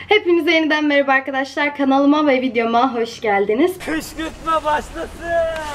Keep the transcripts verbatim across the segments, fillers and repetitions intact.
Hepinize yeniden merhaba arkadaşlar. Kanalıma ve videoma hoş geldiniz. Kışkırtma başlasın.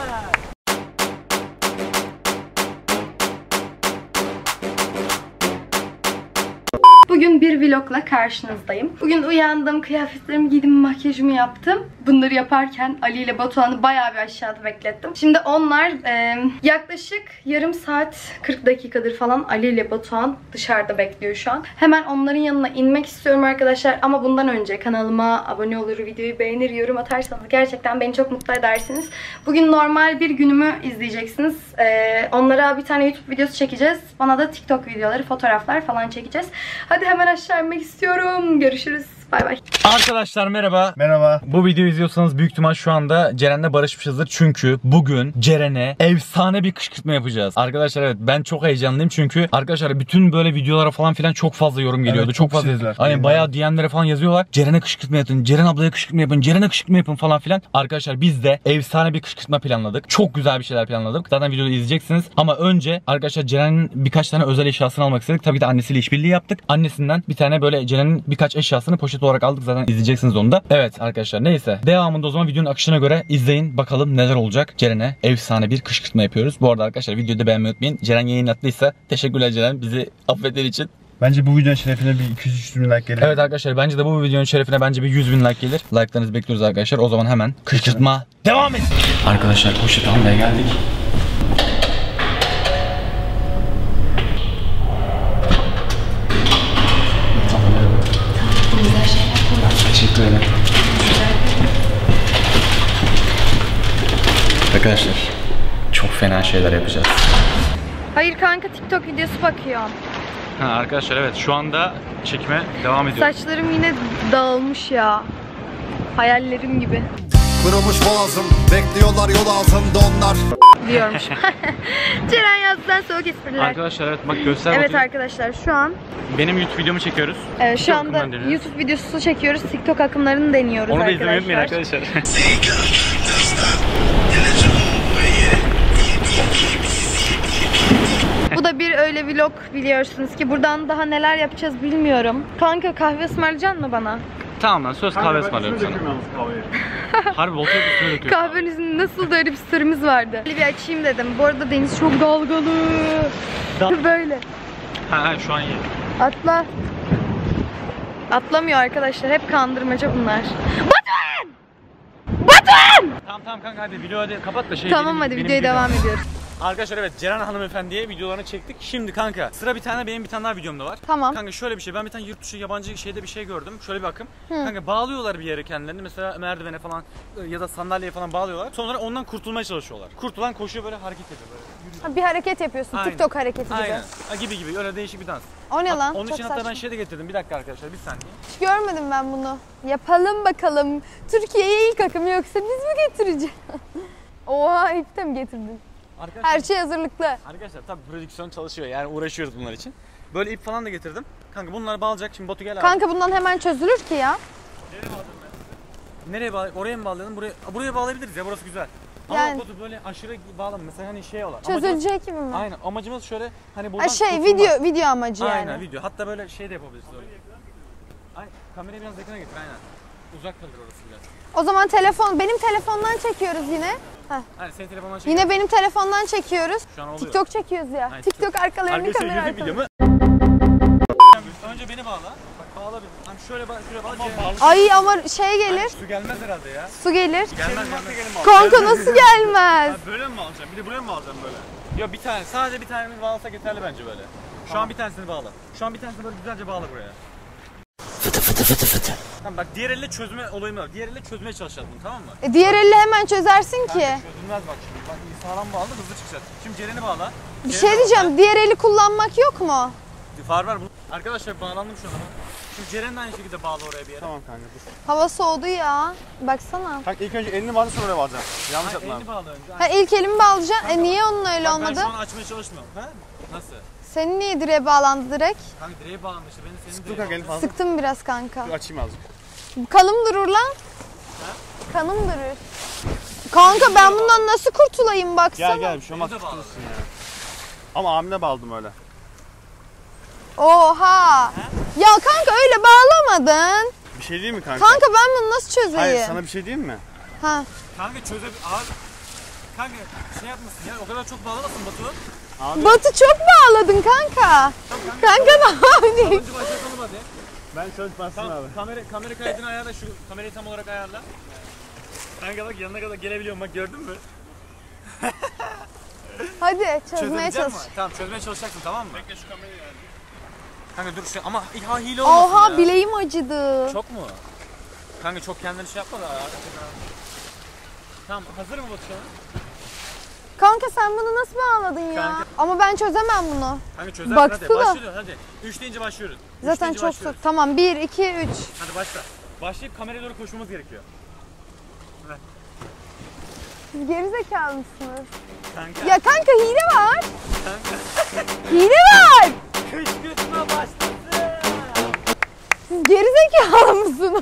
Bugün bir vlogla karşınızdayım. Bugün uyandım, kıyafetlerimi giydim, makyajımı yaptım. Bunları yaparken Ali ile Batuhan'ı bayağı bir aşağıda beklettim. Şimdi onlar e, yaklaşık yarım saat kırk dakikadır falan Ali ile Batuhan dışarıda bekliyor şu an. Hemen onların yanına inmek istiyorum arkadaşlar. Ama bundan önce kanalıma abone olur, videoyu beğenir, yorum atarsanız gerçekten beni çok mutlu edersiniz. Bugün normal bir günümü izleyeceksiniz. E, onlara bir tane YouTube videosu çekeceğiz. Bana da TikTok videoları, fotoğraflar falan çekeceğiz. Hadi hemen aşağı inmek istiyorum. Görüşürüz. Bay bay. Arkadaşlar merhaba. Merhaba. Bu videoyu izliyorsanız büyük ihtimal şu anda Ceren'le barışmışızdır. Çünkü bugün Ceren'e efsane bir kışkırtma yapacağız. Arkadaşlar evet ben çok heyecanlıyım çünkü arkadaşlar bütün böyle videolara falan filan çok fazla yorum geliyordu. Evet, çok, çok fazla sizler. Aynen bayağı D M'lere falan yazıyorlar. Ceren'e kışkırtma yapın, Ceren ablaya kışkırtma yapın, Ceren'e kışkırtma yapın falan filan. Arkadaşlar biz de efsane bir kışkırtma planladık. Çok güzel bir şeyler planladık. Zaten videoda izleyeceksiniz. Ama önce arkadaşlar Ceren'in birkaç tane özel eşyasını almak istedik. Tabii de annesiyle işbirliği yaptık. Annesinden bir tane böyle Ceren'in birkaç eşyasını poşet olarak aldık. Zaten izleyeceksiniz onu da. Evet arkadaşlar neyse. Devamında o zaman videonun akışına göre izleyin. Bakalım neler olacak. Ceren'e efsane bir kışkırtma yapıyoruz. Bu arada arkadaşlar videoyu da beğenmeyi unutmayın. Ceren yayın attıysa teşekkürler Ceren. Bizi affettiğin için. Bence bu videonun şerefine bir iki yüz üç bin like gelir. Evet arkadaşlar bence de bu videonun şerefine bence bir yüz bin like gelir. Like'larınızı bekliyoruz arkadaşlar. O zaman hemen kışkırtma devam edin. Arkadaşlar poşet almaya geldik. Teşekkür ederim. Arkadaşlar çok fena şeyler yapacağız. Hayır kanka, TikTok videosu bakıyorum. Ha, arkadaşlar evet şu anda çekime devam ediyor. Saçlarım yine dağılmış ya. Hayallerim gibi. Kırılmış boğazım, bekliyorlar yol altında onlar. Diyormuş. Ceren yazdıdan soğuk espriler. Arkadaşlar evet bak göster Evet bakayım. arkadaşlar şu an Benim YouTube videomu çekiyoruz. e, şu TikTok anda akımlarını deniyoruz. YouTube videosu çekiyoruz. TikTok akımlarını deniyoruz Onu da arkadaşlar. izlemeyi unutmayın arkadaşlar. Bu da bir öyle vlog biliyorsunuz ki. Buradan daha neler yapacağız bilmiyorum. Kanka kahve ısmarlayacaksın mı bana? Tamam lan söz kahve ısmarlıyorum sana. Harbi volta üstüne döküyorum. Kahvenizin nasıl da öyle bir story'miz vardı. Bir açayım dedim. Bu arada deniz çok dalgalı. Da Böyle. ha, ha şu an iyi. Atla. Atlamıyor arkadaşlar. Hep kandırmaca bunlar. Batuhan! Batuhan! Tamam tamam kanka hadi video hadi kapat da şey. Tamam benim, hadi benim videoya videom. devam ediyoruz. Arkadaşlar evet Ceren hanımefendiye videolarını çektik. Şimdi kanka sıra bir tane benim bir tane daha videom da var. Tamam. Kanka şöyle bir şey, ben bir tane yurt dışı yabancı şeyde bir şey gördüm. Şöyle bir akım. Hı. Kanka bağlıyorlar bir yere kendilerini. Mesela merdivene falan ya da sandalyeye falan bağlıyorlar. Sonra ondan kurtulmaya çalışıyorlar. Kurtulan koşuyor böyle hareket ediyor böyle. Yürüyor. Ha, bir hareket yapıyorsun. Aynen. TikTok hareketi gibi. Aynen. Ha, gibi gibi öyle değişik bir dans. O ne Hat- lan? Onun Çok için hatta saçma. ben şey de getirdim. Bir dakika arkadaşlar bir saniye. Hiç görmedim ben bunu. Yapalım bakalım. Türkiye'ye ilk akım, yoksa biz mi getireceğiz? Oha, ip de mi getirdin? Arkadaşlar, Her şey hazırlıklı. Arkadaşlar tabii prodüksiyon çalışıyor yani uğraşıyoruz bunlar için. Böyle ip falan da getirdim. Kanka bunlar bağlayacak. Şimdi Batu gel abi. Kanka bundan hemen çözülür ki ya. Nereye bağladın ben? Nereye bağlı? Oraya mı bağlayalım? Buraya, buraya bağlayabiliriz ya, burası güzel. Ama Yani- Batu böyle aşırı bağlama. Mesela hani şey olan. Çözülecek gibi mi? Aynen. Amacımız şöyle hani buradan Ha, şey kurtulmak. video video amacı yani. Aynen video. Hatta böyle şey de yapabiliriz. Öyle. Ay, kamerayı biraz yakına getir aynen. Uzak kalır orası biraz. O zaman telefon, benim telefondan çekiyoruz yine. Heh. Hani senin telefondan çek. Yine benim telefondan çekiyoruz. Şu an oluyor. TikTok çekiyoruz ya. Aynen, TikTok arkalarını Arkadaşlar kamera YouTube arkalarını. videomu. Önce beni bağla. Bak bağla beni. Hani şöyle bağla, şuraya bağla. Bağla. Ay ama şey gelir. Su gelmez herhalde ya. Su gelir. Gelmez gelmez. Kanka nasıl gelmez? Ha, böyle mi bağlayacağım? Bir de buraya mı bağlayacağım böyle? Yok bir tane. Sadece bir tanemiz bağlasak yeterli bence böyle. Şu tamam. an bir tanesini bağla. Şu an bir tanesini böyle güzelce bağla buraya. Fıtı fıtı fıtı fıtı. Tamam bak diğer elle çözme olayım var. Diğer elle çözmeye çalışacağız bunu, tamam mı? E, diğer elle hemen çözersin ki. Kanka çözülmez bak şimdi. Bak iyi sağlam bağlı hızlı çıkacağız. Şimdi Ceren'i bağla. Bir Ceren'i şey diyeceğim. bağla. Diğer eli kullanmak yok mu? Far var bunu. Arkadaşlar bağlandım şu an. Şimdi Ceren de aynı şekilde bağla oraya bir yere. Tamam kanka dur. Hava soğudu ya. Baksana. Kanka ilk önce elini bağla sonra oraya bağlayacağım. Yanlış Hayır, yapma. elini bağla önce. Ha, ilk elimi bağlayacaksın. E niye onun öyle Bak, olmadı? ben şu an açmaya çalışmıyorum. Ha? Nasıl? Senin niye direğe bağlandı direkt? Kanka direğe bağlanmıştı. Benim senin Dur direğe kanka elini bağlandı. fazla. Sıktım biraz kanka. Dur açayım azıcık. Kanım durur lan. Kanım durur. Kanka ben bundan nasıl kurtulayım baksana. Gel gel bir şey olmaz, Elini de bağla. kurtulursun ya. Ama abimle bağladım öyle. Oha. Ya kanka öyle bağlamadın. Bir Bir şey değil mi kanka? Kanka ben bunu nasıl çözeyim? Hayır sana bir şey diyeyim mi? Ha. Kanka çöze... Abi... Kanka şey yapmasın ya, o kadar çok bağlamasın Batu. Abi. Batu çok bağladın kanka. Kanka ne yapayım? Önce başlatalım hadi. Ben çalışmazsın Tamam, abi. kamera, kamera kaydını ayarla, şu kamerayı tam olarak ayarla. Kanka bak yanına kadar gelebiliyorum, bak gördün mü? Hadi çözmeye Çözebilecek çalış. misin? Tamam, çözmeye çalışacaksın, tamam mı? Bekle şu kamerayı ayarla. Kanka dur şu ama ha hile olmasın Oha ya. bileğim acıdı. Çok mu? Kanka çok kendini şey yapma da. Tamam, hazır mı Batu şu an? Kanka sen bunu nasıl bağladın ya? Kanka. Ama ben çözemem bunu. Kanka çözersin Baksana. hadi. Başlıyoruz hadi. üç deyince başlıyoruz. Üç Zaten deyince çok başlıyoruz. sık. Tamam bir, iki, üç. Hadi başla. Başlayıp kameraya doğru koşmamız gerekiyor. Siz gerizekalı mısınız? Kanka. Ya kanka hile var. Kanka. Hile var. Kışkırtma başlasın. Siz gerizekalı mısınız?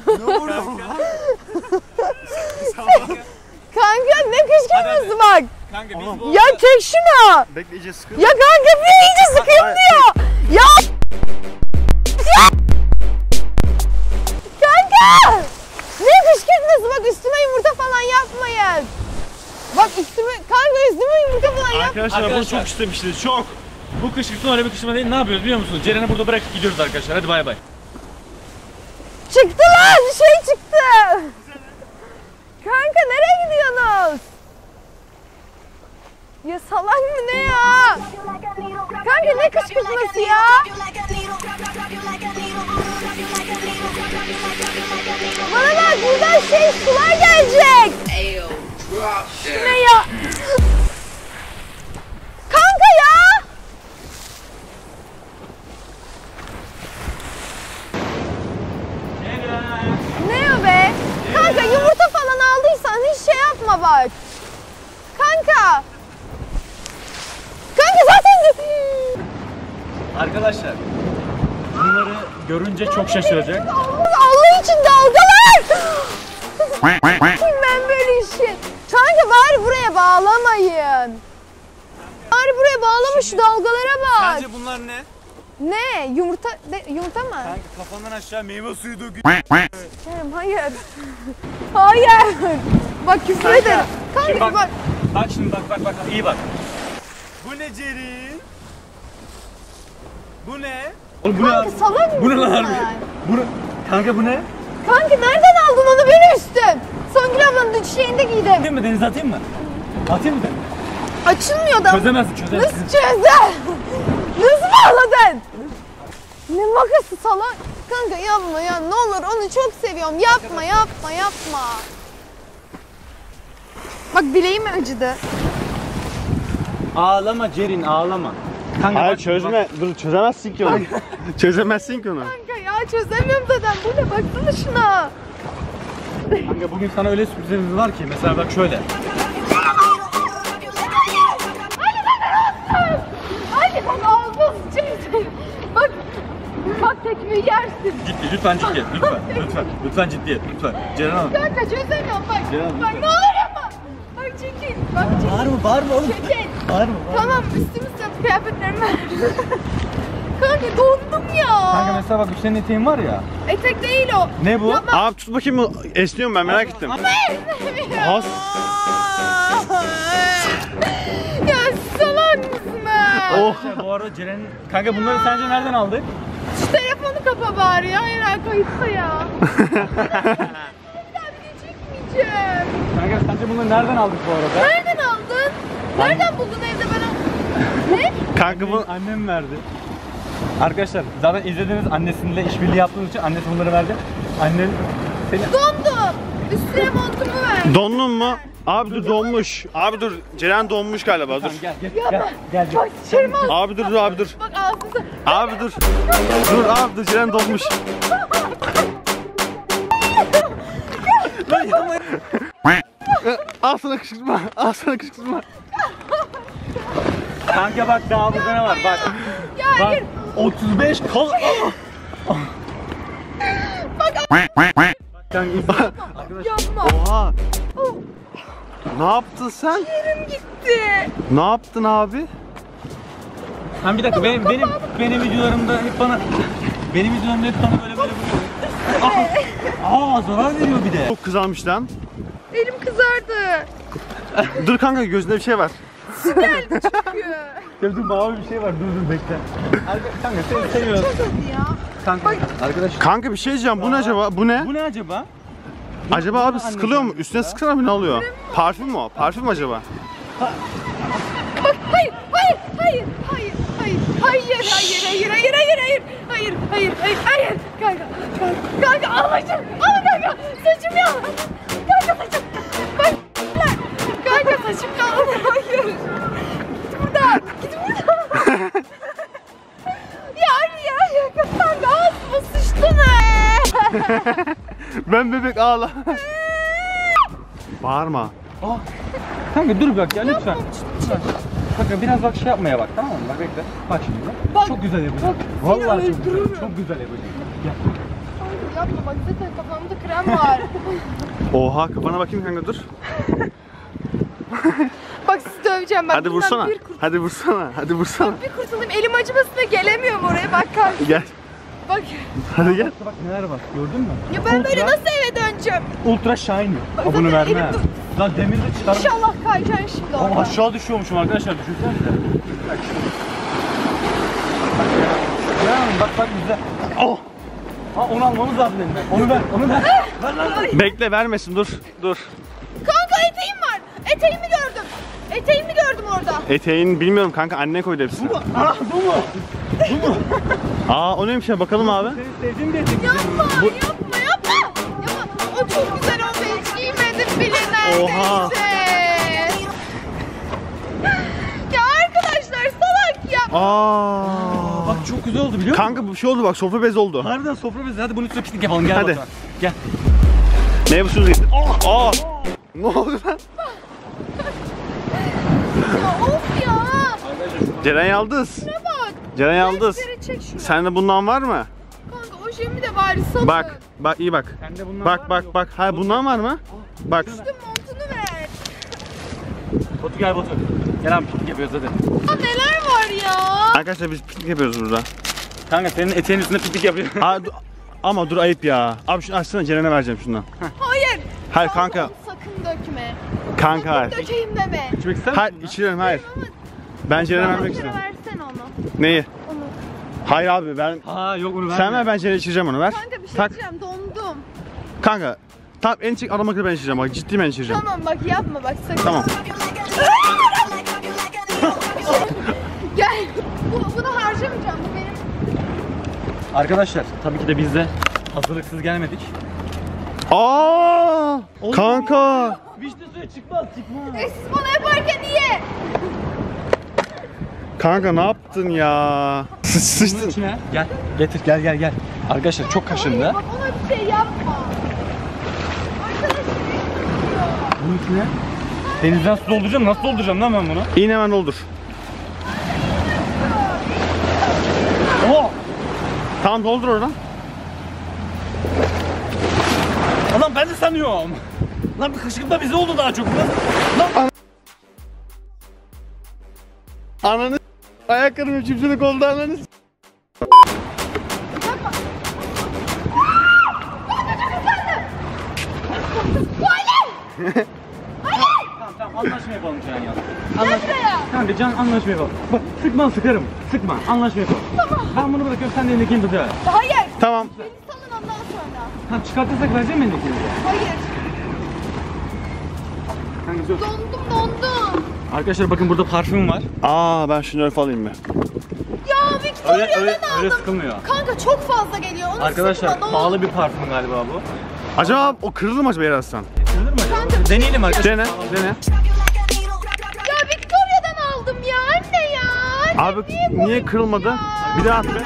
Kanka. Kanka ne kışkırtması bak. Kanka biz Oğlum. bu Ya çek şunu. Bekle iyice sıkı. Ya kanka bir iyice sıkayım Hayır. diyor. Ya. Ya. Kanka. Ne kışkırtması bak üstüme yumurta falan yapmayın. Bak üstüme kanka üstüme yumurta falan yap. Arkadaşlar, Arkadaşlar. bunu çok istemiştiniz çok. Bu kışkırtma öyle bir kışkırtma değil. Ne yapıyoruz biliyor musunuz? Ceren'i burada bırakıp gidiyoruz arkadaşlar. Hadi bay bay. Çıktı lan şey çıktı. Kanka nereye gidiyorsunuz? Ya salak mı ne ya? Kanka ne kışkırtması ya? Bana bak buradan şey sular gelecek. Ne ya? Kanka ya? Ne o be? Kanka yumurta falan aldıysan hiç şey yapma bak. Kanka. Kanka zaten... Arkadaşlar bunları görünce çok şaşıracak. Allah için dalgalar. Ben böyle işi. Kanka bari buraya bağlamayın. Bari buraya bağlama şu dalgalara bak. Sence bunlar ne? Ne? Yumurta de, yumurta mı? Kanka kafandan aşağı meyve suyu döküyor. Kerem hayır. Hayır. Bak küfür ederim. Kanka Şimdi bak, bak. bak şimdi bak bak bak iyi bak. Bu ne Cerin? Bu ne? Oğlum bu Kanka salak mısın Bu ne lan sen? harbi? Bu ne? Kanka bu ne? Kanka nereden aldın onu benim üstüm? Songül ablanın şeyinde giydim. Atayım mı, denize atayım mı? Atayım mı denize? Açılmıyor da. Çözemezsin çözemezsin. Nasıl çözdün? Nasıl bağladın? Ne makası salak. Kanka yapma ya ne olur onu çok seviyorum. Yapma yapma yapma. Bak bileğim acıdı. Ağlama Cerin ağlama. Kanka Hayır bak- çözme. Dur çözemezsin ki onu. Çözemezsin ki onu. Kanka ya çözemiyorum zaten. Bu ne baksana şuna. Kanka bugün sana öyle sürprizlerimiz var ki mesela bak şöyle. Hadi bak ağzına sıçayım. Bak. Bak tekmeyi yersin. Ciddi lütfen ciddi lütfen lütfen lütfen ciddiyet lütfen. Ceren Hanım. Kanka çözemiyorum bak. Ceren, Bak lütfen. ne olur yapma. Bak çekil. Bak çekil. Bağırma bağırma oğlum. Çekil. Bağırma Tamam üstümü sat kıyafetlerimi ver. Kanka dondum ya. Kanka mesela bak bu senin eteğin var ya. Etek değil o. Ne bu? Yapma. Abi tut bakayım bu. Esniyorum ben merak ettim. Has. Ya salak mısın ha? Oh. Bu arada Ceren'in... Kanka bunları sence nereden aldık? Şu telefonu kapa bari ya. Hayır ha, kayıtta ya. Bir daha video çekmeyeceğim. Kanka sence bunları nereden aldık bu arada? Nereden aldın? Nereden buldun evde bana? Ne? Kanka bu. Annem verdi. Arkadaşlar zaten izlediğiniz annesiyle işbirliği yaptığınız için annesi bunları verdi. Annen seni... Dondum. Üstüne montumu ver. Dondun mu? Abi dur donmuş. Abi dur. Ceren donmuş galiba dur. Tamam gel gel Yapma. gel gel. gel. Bak sıçarım ağzına. Abi dur dur abi dur. Bak ağzınıza. Abi dur. Dur abi dur Ceren donmuş. Lan yapma. Al sana kışkırtma. Al sana kışkırtma. Kanka bak daha burada ne var bak. Ya Bak hayır. otuz beş kal. Kanka Yapma. Oha. Ne yaptın sen? Yerim gitti. Ne yaptın abi? Sen bir dakika benim benim benim videolarımda hep bana benim videolarımda hep bana böyle böyle vuruyor. Aa zarar veriyor bir de. Çok kızarmış lan. Elim kızardı. Dur kanka gözünde bir şey var. Geldi çünkü. Dur dur mavi bir şey var. Dur dur bekle. Kanka seni seviyoruz. Çok hadi ya. Kanka arkadaş. Kanka bir şey diyeceğim. Bu ne acaba? Bu ne? Bu ne acaba? Acaba abi sıkılıyor mu? Üstüne sıksana bir ne oluyor? Parfüm mü o? Parfüm mü acaba? Bak hayır hayır hayır hayır hayır hayır hayır hayır hayır hayır hayır hayır hayır hayır hayır kanka kanka kanka alacağım al kanka saçım ya kanka saçım bak kanka saçım kaldı hayır git buradan git buradan ya Ali ya ya kanka ağzıma sıçtın ha. Ben bebek ağla. Bağırma. Aa. Kanka dur bak ya lütfen. Lütfen. Kanka biraz bak şey yapmaya bak tamam mı? Bak bekle. Bak şimdi bak. Bak, çok güzel yapacağım. bak, Vallahi seni çok güzel. öldürürüm. Çok güzel yapacağım. Gel. Kanka yapma bak zaten kafamda krem var. Oha kafana bakayım kanka dur. Bak sizi döveceğim ben. Hadi bundan vursana. Bir, kurt Hadi vursana. Hadi vursana. bir kurtulayım. Elim acımasına gelemiyorum oraya bak kanka. Gel. Bak. Hadi gel. Bak neler var gördün mü? Ya ben Ultra- böyle nasıl eve döneceğim? Ultra shiny. Bak O bunu zaten verme. elim- Lan demiri de çıkarım. İnşallah kayacaksın şimdi orada. Ama aşağı düşüyormuşum arkadaşlar düşünsenize. Bak şimdi. Bak ya. Ya bak bak güzel. Oh. Ha onu almamız lazım elinden. Onu ver, onu ver. Ver ver ver. Bekle vermesin dur. Dur. Kanka eteğim var. Eteğimi gördüm. Eteğimi gördüm orada. Eteğin bilmiyorum kanka anne koydu hepsini. Bu mu? Ah bu mu? Bu mu? Aa o neymiş ya bakalım abi. Senin sevdiğin bir etek. Yapma yapma yapma. Yapma. O çok güzel oldu. Hiç giymedim bile neredeyse. Oha. Ya arkadaşlar salak ya. Aa. Bak çok güzel oldu biliyor musun? Kanka bu şey oldu bak sofra bezi oldu. Harbiden sofra bezi. Hadi bunun üstüne piknik yapalım. Gel Hadi. Batuhan. Gel. Meyve suyu getir. Aa. Ne oldu lan? Ya of ya. Ceren Yaldız. Ne bak. Ceren Yaldız. Renkleri çek şunu. Sende bundan var mı? Kanka ojemi de bari salın. Bak. Bak iyi bak. Sende bunlar var Bak mı? bak Yok. bak. Ha bundan var mı? Bak. Üstüm montunu ver. Batu gel Batu. Gel abi piknik yapıyoruz hadi. Ya neler var ya? Arkadaşlar biz piknik yapıyoruz burada. Kanka senin eteğin üstünde piknik yapıyoruz. Aa, dur- ama dur ayıp ya. Abi şunu açsana Ceren'e vereceğim şundan. Hayır. Hayır kanka. Sakın, sakın dökme. Kanka Sakın hayır. dökeyim deme. İçmek ister Hayır misin? içirelim hayır. Ben Ceren'e vermek Bir kere istiyorum. versene onu. Neyi? Onu. Hayır abi ben. Ha yok onu verme. Sen ver ben Ceren'e içireceğim onu ver. Kanka bir şey Tak. diyeceğim dondum. Kanka. Tamam en çek adam akıllı ben içireceğim bak ciddi ben içireceğim. Tamam bak yapma bak sakın. Tamam. Gel. Bu, bunu harcamayacağım bu benim. Arkadaşlar tabii ki de biz de hazırlıksız gelmedik. Aa! Kanka. Vişne suyu çıkmaz çıkmaz. E siz bana yaparken niye? Kanka ne yaptın ya? Sı- Bunun Sıçtın. içine gel getir gel gel gel. Arkadaşlar çok kaşındı. Bak ona bir şey yapma. Arkadaşlar. Bunun içine denizden su dolduracağım. Nasıl dolduracağım lan ben bunu? İğne hemen doldur. Oha! Tamam doldur oradan. Lan ben de sanıyorum. Lan bir kışkırtma bize oldu daha çok. Lan. Ananı ayaklarım üçüncülük oldu ananı. Tamam tamam anlaşma yapalım Can ya. Gel buraya. Kanka Can anlaşma yapalım. Bak sıkma sıkarım. Sıkma anlaşma yapalım. Tamam. Ben bunu bırakıyorum sen de elindekini tut ya. Hayır. Tamam. Beni salın ondan sonra. Tamam çıkartırsak vereceğim mi elindekini? Hayır. Kanka dur. Dondum dondum. Arkadaşlar bakın burada parfüm var. Aa ben şunu örf alayım mı? Ya Öyle Victoria'dan öyle, aldım. öyle sıkılmıyor. Kanka çok fazla geliyor. Onu Arkadaşlar sıkma, ne olur. pahalı bir parfüm galiba bu. Acaba o kırılır mı acaba yarastan? Kırılır mı acaba? Kanka, Deneyelim arkadaşlar. Dene, dene. Ya Victoria'dan aldım ya anne ya. Anne, Abi niye kırılmadı? Bir daha at be.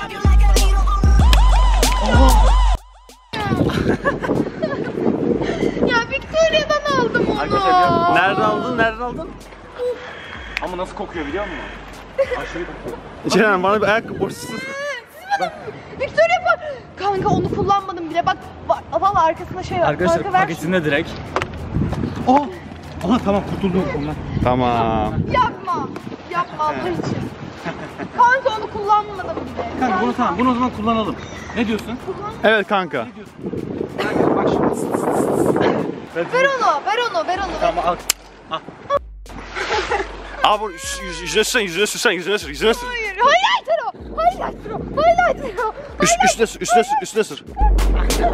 Ya Victoria'dan aldım onu. Arkadaşlar, Nereden aldın? Nereden aldın? Ama nasıl kokuyor biliyor musun? Aşırı kokuyor. Ceren bana bir ayakkabı borçlusu. Victoria bak. Kanka onu kullanmadım bile. Bak va- valla arkasında şey var. Arkadaşlar Kanka ver paketinde direkt. Aa! Aha tamam kurtuldum ondan. Tamam. şunu. Yapma. Yapma Allah için. Kanka onu kullanmadım bile. Kanka bunu tamam bunu o zaman kullanalım. Ne diyorsun? Evet kanka. Kanka bak şimdi. Ver onu, ver onu, ver onu. Tamam al. Abi bunu yüz- yüz- yüzüne sürsen, yüzüne sürsen, yüzüne sür, yüzüne sür. Hayır, highlighter o. Highlighter o. Highlighter o. Üst, üstüne sür, üstüne sür, üstüne sür. Ya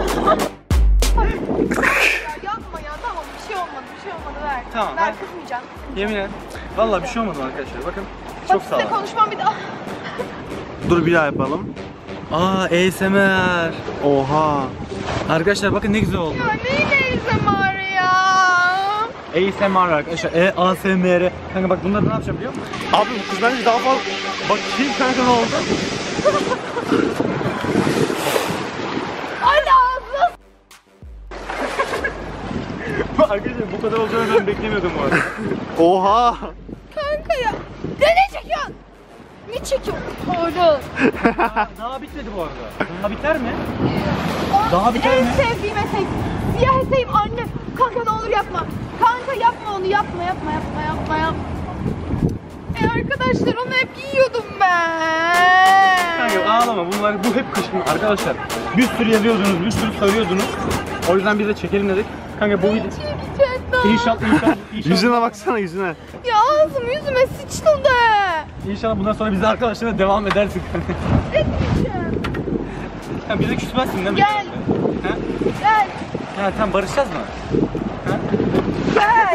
yapma ya, tamam bir şey olmadı, bir şey olmadı ver. Tamam, Ben ver. kızmayacağım. Yemin et. Vallahi bir şey olmadı arkadaşlar. Bakın. Çok Bak sağ size olun. konuşmam bir daha. Dur bir daha yapalım. Aa A S M R. Oha. Arkadaşlar bakın ne güzel oldu. Ya neyle izin var ya? A S M R arkadaşlar. E A S M R. Kanka bak bunları ne yapacağım biliyor musun? Abi bu kız bence daha fazla... Bak kim kanka ne oldu? Hadi ağzına. Arkadaşlar bu kadar olacağını ben beklemiyordum bu arada. Oha. Kanka ya. Ne ne çekiyorsun? Ne çekiyorsun? Oğlum. Daha, daha bitmedi bu arada. Daha biter mi? Daha biter en mi? sevdiğim etek. Siyah eteğim anne. Kanka ne olur yapma. Kanka yapma onu, yapma yapma yapma yapma yapma. E arkadaşlar onu hep giyiyordum ben. Kanka ağlama bunlar bu hep kışkın arkadaşlar. Bir sürü yazıyordunuz, bir sürü söylüyordunuz. O yüzden biz de çekelim dedik. Kanka bu video Çekeceğim daha. İnşallah inşallah inşallah. Yüzüne baksana yüzüne. Ya ağzım yüzüme sıçtı da. İnşallah bundan sonra biz de arkadaşlarla devam edersin. Etmeyeceğim. Sen bize küsmezsin değil mi? Gel. Ha? Gel. Ha tamam barışacağız mı? Ha? Gel.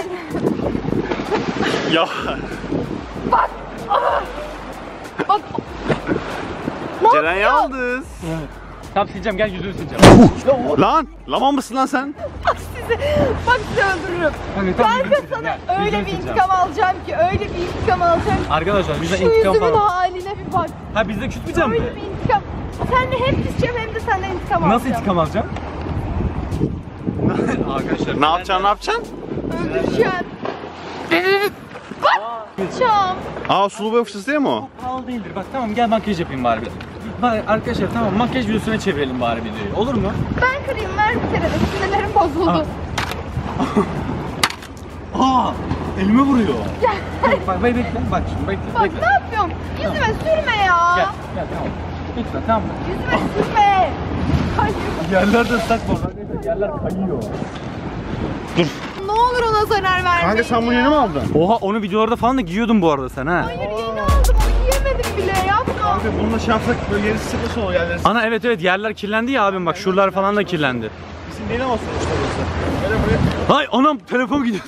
Ya. Bak. Ah. Bak. Ne Ceren yapıyorsun? Yaldız. Evet. Tamam sileceğim gel yüzünü sileceğim. Lan. Laman mısın lan sen? Bak sizi. Bak sizi öldürürüm. Kanka, tamam, Kanka yüzünü sana sileceğim. Gel, öyle yüzünü bir sileceğim. intikam alacağım ki. Öyle bir intikam alacağım ki. Arkadaşlar bizden Şu intikam yüzümün falan. haline bir bak. Ha bizde küsmeyeceğim mi? Öyle bir intikam. Sen de hem küseceğim hem de senden intikam alacağım. Nasıl intikam alacağım? Arkadaşlar Ne yapacaksın ne yapacaksın? Öldüreceğim. Çam. Aa sulu boya fıçısı değil mi o? pahalı değildir. Bak tamam gel makyaj yapayım bari bir. Bak arkadaşlar tamam makyaj videosuna çevirelim bari videoyu. Olur mu? Ben kırayım ver bir kere de. Sinirlerim bozuldu. Aa! Elime vuruyor. Gel. Bak bak bekle. Bak şimdi bekle. Bak bekle. ne yapıyorum? Yüzüme sürme ya. Gel gel tamam. Lütfen tamam mı? Yüzüme sürme. Hayır. Yerlerde ıslak bu arada. Yerler kayıyor. Ne olur ona zarar vermeyin. Kanka sen bunu yeni mi aldın? Oha onu videolarda falan da giyiyordun bu arada sen ha. Hayır yeni aldım. Onu giyemedim bile. Yapma. Kanka bununla şey yapsak böyle yeri sıkıntı olur yerleri. Ana evet evet yerler kirlendi ya abim bak şuralar falan da kirlendi. Bizim değil ama sonuçta burası. Böyle buraya. Ay anam telefon gidiyor.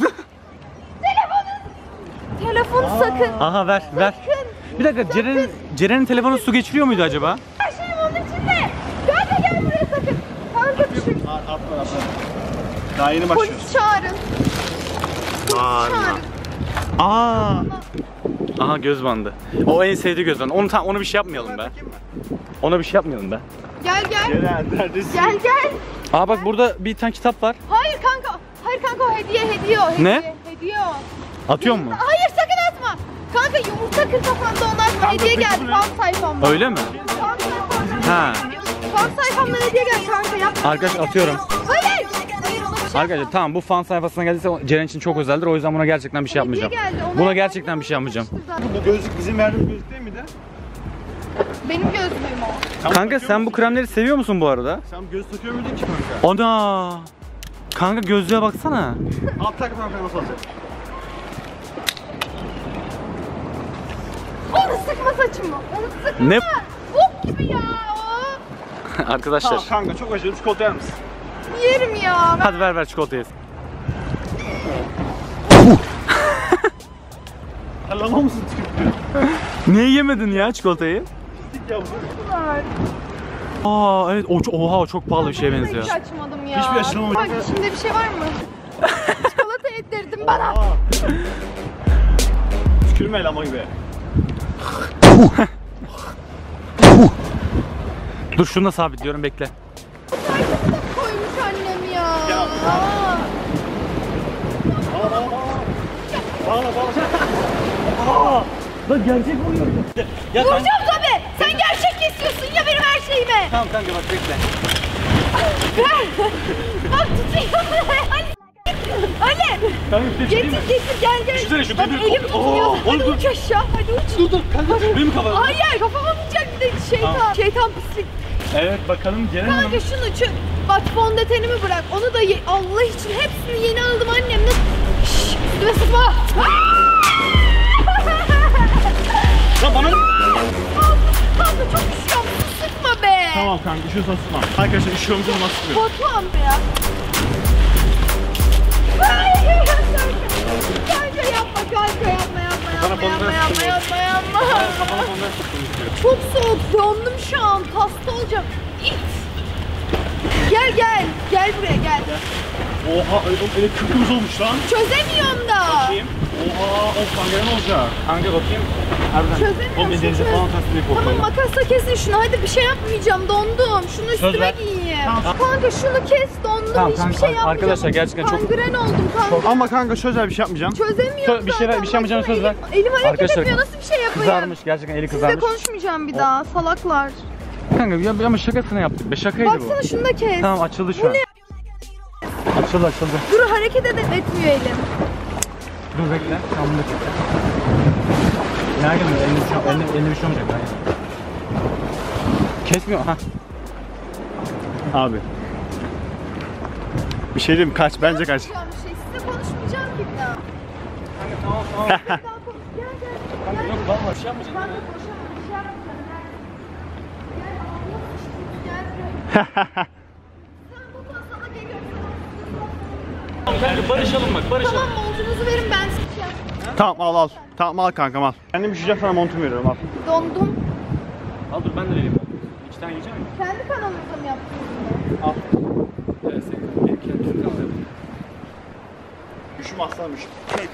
Telefonu sakın. Aha ver ver. Bir dakika Ceren'in Ceren'in telefonu su geçiriyor muydu acaba? Her şeyim onun içinde. Kanka gel buraya sakın. Kanka düşün. Atma atma. Daha yeni başlıyoruz. Polis çağırın. Bağırma. Çağırın. Aa. Aha göz bandı. O en sevdiği göz bandı. Onu tam onu bir şey yapmayalım be. Ona bir şey yapmayalım be. Gel gel. Ceren neredesin? Gel gel. Aa bak burada bir tane kitap var. Hayır kanka. Hayır kanka o hediye hediye o. Hediye, Ne? Hediye o. Atıyor mu? Hayır sakın atma. Kanka yumurta kır kafanda onu atma. Hediye geldi fan sayfamdan. Öyle mi? Fan sayfamdan. Ha. Fan sayfamdan hediye geldi kanka yapma. Arkadaş atıyorum. Hayır. Arkadaşlar tamam bu fan sayfasına geldiyse Ceren için çok özeldir. O yüzden buna gerçekten bir şey yapmayacağım. Hediye geldi, ona Buna yapmam gerçekten bir şey yapmayacağım. Bu gözlük bizim verdiğimiz gözlük değil miydi? Benim gözlüğüm o. Kanka sen bu kremleri seviyor musun bu arada? Sen göz takıyor muydun ki kanka? Ana! Kanka gözlüğe baksana. Alt tak kanka nasıl olacak? Onu sıkma saçımı. Onu sıkma. Ne? Bok gibi ya o. Arkadaşlar. Tamam kanka çok acıdım çikolata yer misin? Yerim ya. Ben... Hadi ver ver çikolatayı. Lama mısın tükürdün? Niye yemedin ya çikolatayı? Dik ya bu. Var. Aa evet o oha o çok pahalı bir şeye Ben de benziyor. Hiç açmadım ya. Hiçbir açılmamış. Bak içinde bir şey var mı? Çikolata yedirdin bana. Aa. Tükürme lama gibi. Dur şunu da sabitliyorum bekle. Arkasına koymuş annem ya. Ya. Aa. Bağla bağla. Aa! Lan gerçek vuruyor. Ya Vuracağım tabii. Sen gerçek istiyorsun ya benim her şeyime. Tamam kanka bak bekle. Ver. Bak tutuyor. Ali. Ali. Kanka bir şey Getir getir gel gel. Düşünsene şu Bak demir- elim tutuyor. Oo, Hadi oğlum, uç aşağı. Hadi uç. Dur dur kanka benim kafam. Hayır kafama vuracak bir de şeytan. Tamam. Şeytan pislik. Evet bakalım Ceren Hanım. Kanka şunu çök. Bak fondötenimi bırak. Onu da ye Allah için hepsini yeni aldım annem. Şşş üstüme sıkma. Ya bana... Kanka çok üşüyorum. Sıkma be. Tamam kanka üşüyorsan sıkma. Arkadaşlar üşüyorum canım nasıl sıkıyor? Batuhan be ya. Kanka yapma kanka yapma yapma yapma yapma yapma yapma yapma. Kafana fondan sıktım istiyor. Çok soğuk dondum şu an hasta olacağım. İt. Gel gel gel buraya gel. Oha öyle kıpkırmızı olmuş lan. Çözemiyorum da. Bakayım. Oha of kanka ne olacak? Kanka bakayım. Harbiden. Çözemiyorum. Oğlum denize çöz- falan tasmayı Tamam koklayın. makasla kesin şunu hadi bir şey yapmayacağım dondum. Şunu üstüme ver. giyeyim. Tamam. Kanka şunu kes dondum Tamam, hiçbir kanka, şey yapmayacağım. arkadaşlar gerçekten çok- Kangren oldum kanka. Ama kanka sözel bir şey yapmayacağım. Çözemiyorum Sö- bir şey ver- zaten. bir şey yapmayacağına Baksana, söz ver. Elim, elim hareket Arkadaşlar, etmiyor nasıl bir şey yapayım? Kızarmış gerçekten eli Sizle kızarmış. konuşmayacağım bir daha salaklar. Kanka ya ama şakasını yaptık be şakaydı bu. Baksana şunu da kes. Tamam açıldı şu an. Açıldı açıldı. Dur hareket ed etmiyor elim. Dur bekle. Tamam bekle. Ne gelmiyor? Elinde bir şey, elinde, elinde bir şey olmayacak. Yani. Kesmiyor ha. Abi. Bir şey diyeyim mi? Kaç bence kaç. Yapacağım bir şey. Sizle konuşmayacağım ki bir daha. Kanka tamam tamam. Bir daha konuş. Gel gel. Kanka yok valla bir şey yapmayacağım. Kanka koşamam. Bir şey yapmayacağım. Gel. Gel ağzına sıçtım. Gel buraya. Sen bu sana geliyorum. Kanka barışalım bak barışalım. Tamam montunuzu verin ben sıkacağım. Tamam al al. Tamam al kankam al. Kendim üşüyeceğim sana montumu veriyorum al. Dondum. Al dur ben de vereyim. İki tane yiyecek misin? Kendi kanalınızda mı yaptınız bunu? Al. Evet sen benim kendi Türk kanalı yapayım. Üşüm aslanım üşüm.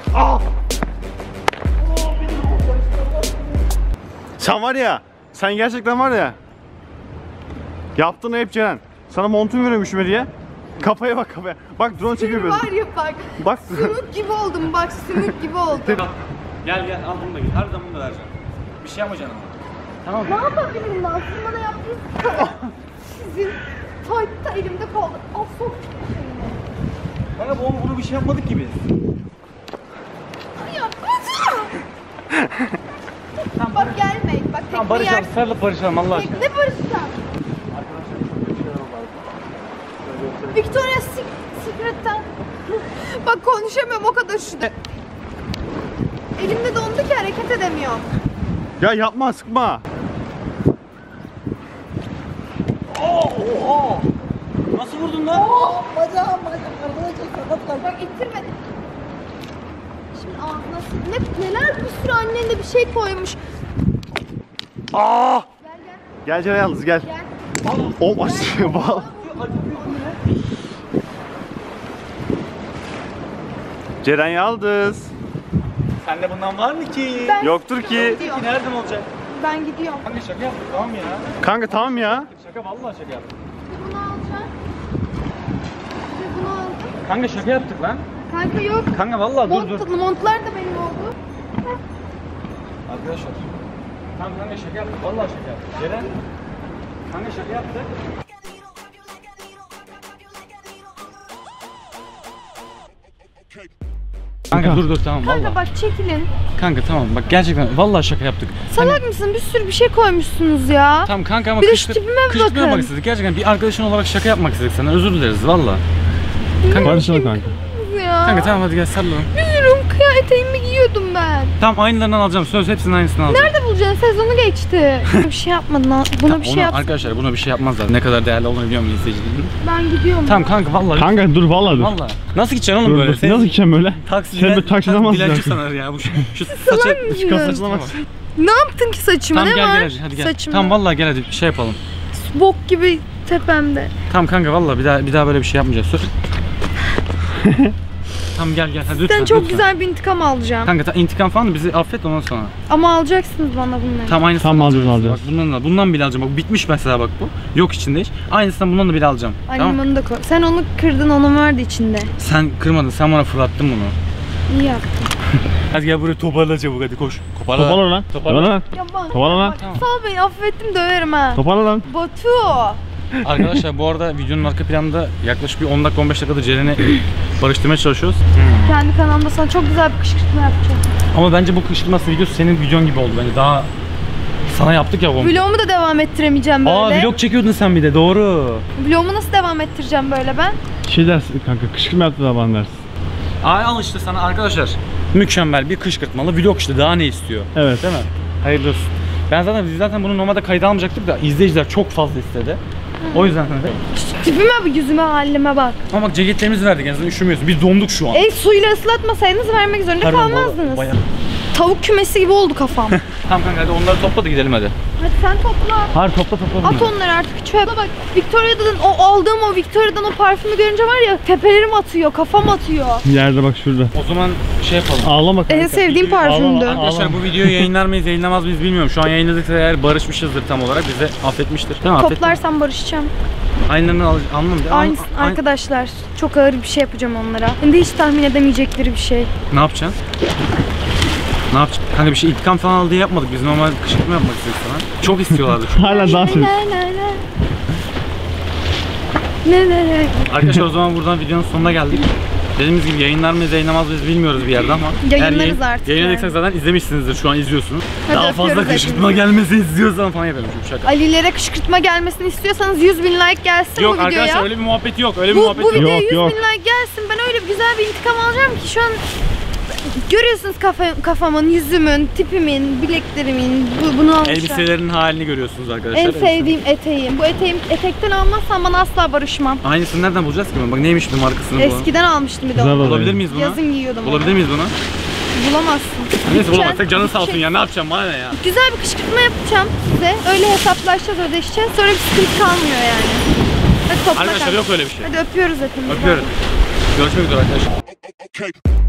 Sen var ya, sen gerçekten var ya. Yaptığını hep Ceren. Sana montumu veriyorum üşüme diye. Kafaya bak kafaya. Bak drone çekiyor Senin böyle. var ya bak. Bak. Sümük gibi oldum bak sümük gibi oldum. Gel gel al bunu da git. Her zaman bunu da vereceğim. Bir şey yapmayacaksın ama. Tamam Ne yapabilirim lan? Siz bana yaptığınız sizin taytta elimde kaldı. Al sok. Kanka bu bunu bir şey yapmadık ki biz. Ya bak gelme. Bak Tamam tekne barışalım. yer. Sarılıp barışalım Allah aşkına. Tekne barışacağım. Victoria's Secret'ten. Bak konuşamıyorum o kadar şu. Elimde dondu ki hareket edemiyorum. Ya yapma sıkma. Oha! Nasıl vurdun lan? Bacağım bacağım arkadaşlar sakat kaldı. Bak ittirmedi. Şimdi ağzına sık. Ne, neler bir sürü annen de bir şey koymuş. Aa! Gel gel Gel Ceren yalnız gel. gel. O acıyor bal. Ceren Yaldız. Sende bundan var mı ki? Ben Yoktur ki. gidiyorum. Nereden olacak? Ben gidiyorum. Kanka şaka yaptık tamam ya. Kanka tamam ya. Şaka vallahi şaka yaptık. Bir bunu alacağım. Bir bunu aldım. Kanka şaka yaptık lan. Kanka yok. Kanka vallahi dur dur. Mont, montlar da benim oldu. Arkadaşlar. Tamam kanka şaka yaptık. Vallahi şaka yaptık. Ceren. Kanka şaka yaptık. Kanka dur dur tamam Kanka vallahi. bak çekilin. Kanka tamam bak gerçekten vallahi şaka yaptık. Salak mısın? Bir sürü bir şey koymuşsunuz ya. Tamam kanka ama Bir de kışkırt- şu tipime bir kışkırtma bakın. yapmak istedik. Gerçekten bir arkadaşın olarak şaka yapmak istedik sana. Özür dileriz valla. Kanka, Barışalım kanka. Ya. kanka tamam hadi gel sarılalım. Üzülüm kıyafet eteğimi giyiyordum ben. Tamam aynılarından alacağım. Söz hepsinin aynısını alacağım. Nerede bulacaksın? Sezonu geçti. bir şey yapmadın ha. Buna bir şey Ona- yap. Arkadaşlar buna bir şey yapmazlar. Ne kadar değerli olduğunu biliyor muyum izleyicilerin? Ben gidiyorum. Tamam kanka vallahi. Kanka dur vallahi dur. Vallahi. Nasıl gideceksin oğlum Dur, böyle? dur. Nasıl gideceğim böyle? Taksi, Sen bir taksiden dilenci bahsediyorsun. sanar ya bu şu, şu salak saçı. mısın? Şu Saçmalama. Ne yaptın ki saçıma? Tamam ne gel var? gel hadi, hadi gel. Saçımda. Tamam vallahi gel hadi bir şey yapalım. Bok gibi tepemde. Tamam kanka vallahi bir daha bir daha böyle bir şey yapmayacağız. Söz. Tamam gel gel hadi lütfen. Sen çok lütfen. güzel bir intikam alacağım. Kanka ta, intikam falan da bizi affet ondan sonra. Ama alacaksınız bana bunları. Tamam aynısını Tamam, alacağız, Bak alacağız. bundan da bundan bile alacağım. Bak bitmiş mesela bak bu. Yok içinde hiç. Aynısından bundan da bile alacağım. Annem Tamam. onu da koy. Sen onu kırdın, onun vardı içinde. Sen kırmadın. Sen bana fırlattın bunu. İyi yaptın. Hadi gel buraya toparla çabuk hadi koş. Toparla. Toparla lan. Toparla. Toparla lan. Ya bak. Toparla lan. Bak, Sağ ol beni affettim döverim ha. Toparla lan. Hmm. Batu. Arkadaşlar bu arada videonun arka planında yaklaşık bir on dakika on beş dakikadır Ceren'i barıştırmaya çalışıyoruz. Kendi kanalımda sana çok güzel bir kışkırtma yapacağım. Ama bence bu kışkırtması videosu senin videon gibi oldu bence daha Sana yaptık ya bomba. Vlogumu da devam ettiremeyeceğim böyle. Aa vlog çekiyordun sen bir de, doğru. Vlogumu nasıl devam ettireceğim böyle ben? Şey dersin kanka, kışkırtma yaptı da bana dersin. Ay al işte sana arkadaşlar. Mükemmel bir kışkırtmalı vlog işte, daha ne istiyor? Evet. Değil mi? Hayırlı olsun. Ben zaten biz zaten bunu normalde kayda almayacaktık da izleyiciler çok fazla istedi. O yüzden hani. Tipime bak, yüzüme, halime bak. Ama bak ceketlerimizi verdik, en azından üşümüyorsun. Biz donduk şu an. El suyla ıslatmasaydınız vermek zorunda Pardon, kalmazdınız. bayağı. Tavuk kümesi gibi oldu kafam. Tamam kanka hadi onları topla da gidelim hadi. Hadi sen topla. Hayır topla topla. At onları artık çöpe. Bak Victoria'dan o aldığım o Victoria'dan o parfümü görünce var ya tepelerim atıyor, kafam atıyor. Yerde bak şurada. O zaman şey yapalım. Ağlama kanka. En sevdiğim parfümdü. Arkadaşlar bu videoyu yayınlar mıyız yayınlamaz mıyız bilmiyorum. Şu an yayınladıksa eğer barışmışızdır tam olarak, bize affetmiştir. Değil mi? Affettim. Toplarsam barışacağım. Aynılarını al, anlamadım. Aynı An- arkadaşlar çok ağır bir şey yapacağım onlara. Hem de hiç tahmin edemeyecekleri bir şey. Ne yapacaksın? Ne yapacaksın? Kanka bir şey intikam falan al diye yapmadık. Biz normal kışkırtma yapmak istedik sana. Çok istiyorlardı çünkü. Hala dans ediyor. Ne ne ne. Ne ne ne. Arkadaşlar o zaman buradan videonun sonuna geldik. Dediğimiz gibi yayınlar mıyız yayınlamaz mıyız bilmiyoruz bir yerde ama Yayınlarız eğer yayın- artık Yayınladıysak zaten izlemişsinizdir, şu an izliyorsunuz. Hadi Daha fazla öpüyoruz kışkırtma hepinizi. gelmesini istiyorsan falan yapalım çünkü şaka. Ali'lere kışkırtma gelmesini istiyorsanız yüz bin like gelsin Yok bu videoya. arkadaşlar öyle bir muhabbet yok. Öyle bir Bu, muhabbet bu yok. videoya Yok, yüz yok. bin like gelsin. Ben öyle bir güzel bir intikam alacağım ki şu an görüyorsunuz kafa, kafamın, yüzümün, tipimin, bileklerimin bu, bunu almışlar. Elbiselerin halini görüyorsunuz arkadaşlar. En Elbise. sevdiğim eteğim. Bu eteğim etekten almazsam bana asla barışmam. Aynısını nereden bulacağız ki? Bak neymiş bu markasını bulalım. Eskiden almıştım bir de Güzel onu. oldu. Bulabilir miyiz bunu? Yazın giyiyordum Bulabilir onu. miyiz bunu? Bulamazsın. Neyse bulamazsak Şey- canın sağ olsun ya, ne yapacağım bana ne ya. Güzel bir kışkırtma yapacağım size. Öyle hesaplaşacağız, ödeşeceğiz. Sonra bir sıkıntı kalmıyor yani. Hadi topla Arkadaşlar kanka. yok öyle bir şey. Hadi öpüyoruz hepinizi. Öpüyoruz. Görüşmek üzere arkadaşlar.